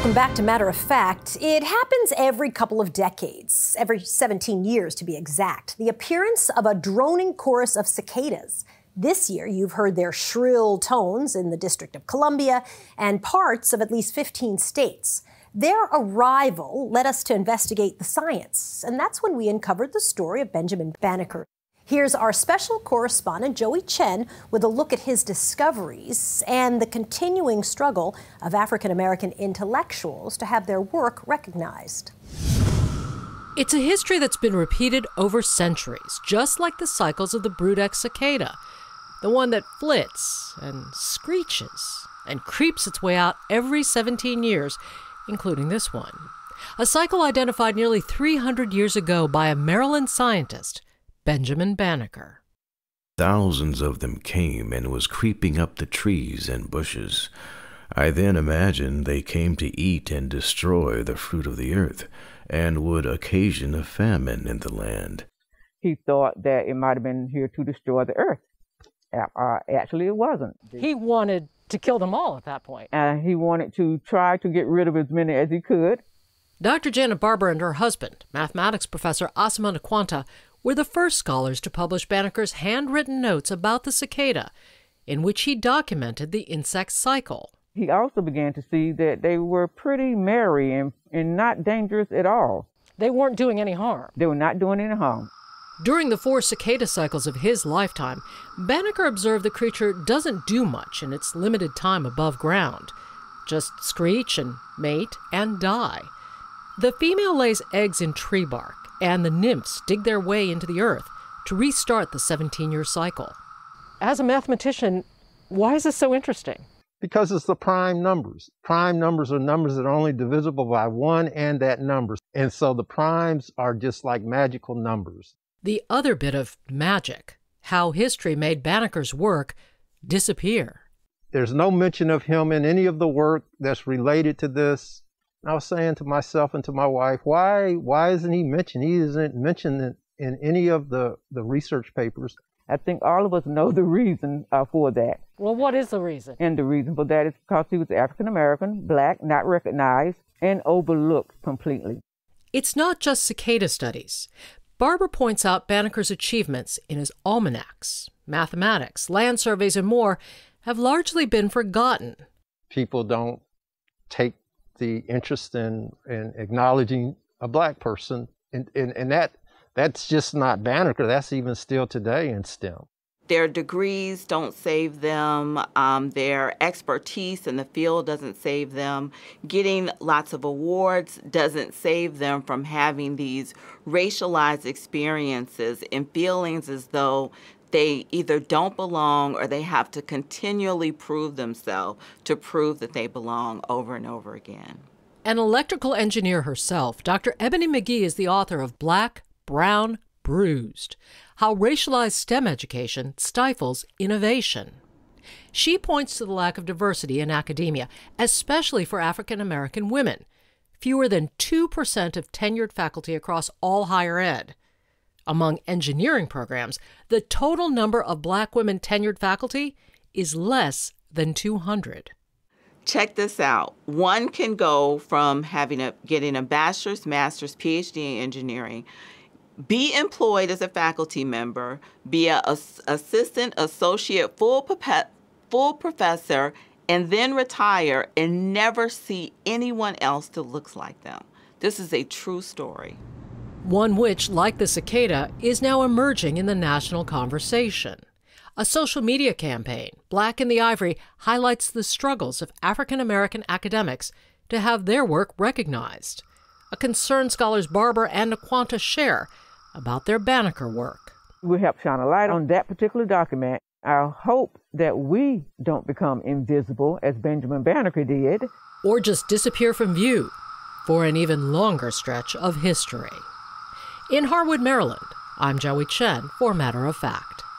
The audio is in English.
Welcome back to Matter of Fact. It happens every couple of decades, every 17 years to be exact. The appearance of a droning chorus of cicadas. This year, you've heard their shrill tones in the District of Columbia and parts of at least 15 states. Their arrival led us to investigate the science, and that's when we uncovered the story of Benjamin Banneker. Here's our special correspondent, Joie Chen, with a look at his discoveries and the continuing struggle of African-American intellectuals to have their work recognized. It's a history that's been repeated over centuries, just like the cycles of the brood-X cicada, the one that flits and screeches and creeps its way out every 17 years, including this one. A cycle identified nearly 300 years ago by a Maryland scientist, Benjamin Banneker. Thousands of them came and was creeping up the trees and bushes. I then imagined they came to eat and destroy the fruit of the earth, and would occasion a famine in the land. He thought that it might have been here to destroy the earth. Actually, it wasn't. He wanted to kill them all at that point. He wanted to try to get rid of as many as he could. Dr. Janet Barber and her husband, mathematics professor Asama Naquanta, were the first scholars to publish Banneker's handwritten notes about the cicada, in which he documented the insect cycle. He also began to see that they were pretty merry and not dangerous at all. They weren't doing any harm. They were not doing any harm. During the 4 cicada cycles of his lifetime, Banneker observed the creature doesn't do much in its limited time above ground. Just screech and mate and die. The female lays eggs in tree bark, and the nymphs dig their way into the earth to restart the 17-year cycle. As a mathematician, why is this so interesting? Because it's the prime numbers. Prime numbers are numbers that are only divisible by 1 and that number. And so the primes are just like magical numbers. The other bit of magic, how history made Banneker's work disappear. There's no mention of him in any of the work that's related to this. I was saying to myself and to my wife, why isn't he mentioned? He isn't mentioned in any of the research papers. I think all of us know the reason for that. Well, what is the reason? And the reason for that is because he was African-American, black, not recognized, and overlooked completely. It's not just cicada studies. Barber points out Banneker's achievements in his almanacs, mathematics, land surveys, and more have largely been forgotten. People don't take the interest in acknowledging a black person, and that's just not Banneker. That's even still today in STEM. Their degrees don't save them. Their expertise in the field doesn't save them. Getting lots of awards doesn't save them from having these racialized experiences and feelings as though they either don't belong or they have to continually prove themselves to prove that they belong over and over again. An electrical engineer herself, Dr. Ebony McGee is the author of Black, Brown, Bruised: How Racialized STEM Education Stifles Innovation. She points to the lack of diversity in academia, especially for African American women. Fewer than 2% of tenured faculty across all higher ed. Among engineering programs, the total number of black women tenured faculty is less than 200. Check this out. One can go from getting a bachelor's, master's, PhD in engineering, be employed as a faculty member, be an assistant, associate, full professor, and then retire and never see anyone else that looks like them. This is a true story. One which, like the cicada, is now emerging in the national conversation. A social media campaign, Black in the Ivory, highlights the struggles of African American academics to have their work recognized. A concern scholars Barber and Naquanta share about their Banneker work. We help shine a light on that particular document. I hope that we don't become invisible as Benjamin Banneker did. Or just disappear from view for an even longer stretch of history. In Harwood, Maryland, I'm Joie Chen for Matter of Fact.